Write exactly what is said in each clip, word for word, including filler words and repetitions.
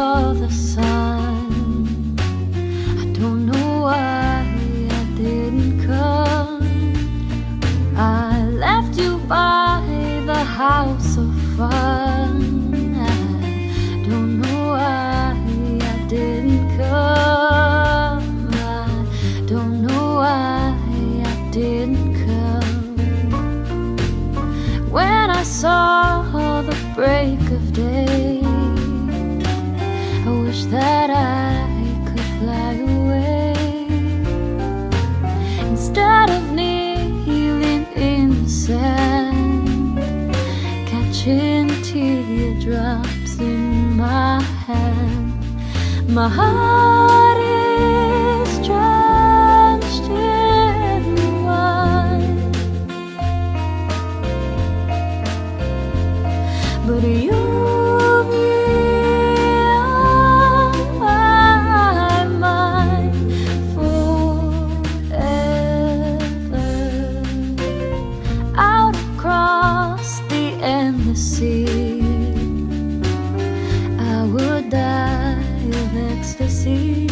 saw the sun. I don't know why I didn't come. I left you by the house of fun. I don't know why I didn't come. I don't know why I didn't come. When I saw the break of day, I wish that I could fly away. Instead of kneeling in the sand, catching teardrops in my hand. My heart is drenched in wine, but you'll be on my mind forever. Out across the endless sea, I would die of ecstasy,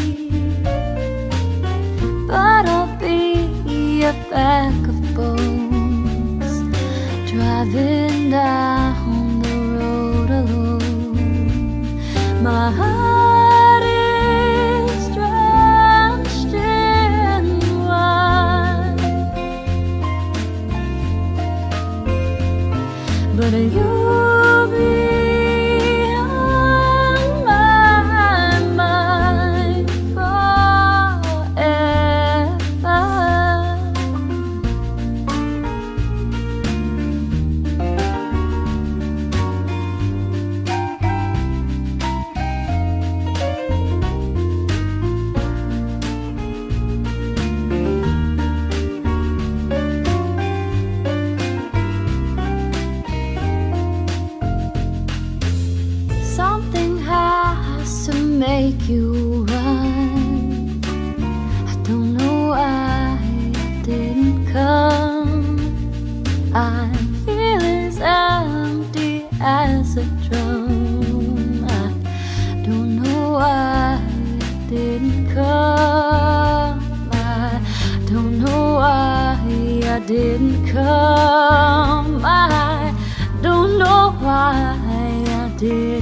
but I'll be a bag of bones driving down the road alone. My heart is drenched in wine, but you'll be on my mind forever. Something has to make you run. I don't know why I didn't come. I feel as empty as a drum. I don't know why I didn't come. I don't know why I didn't come. I don't know why I didn't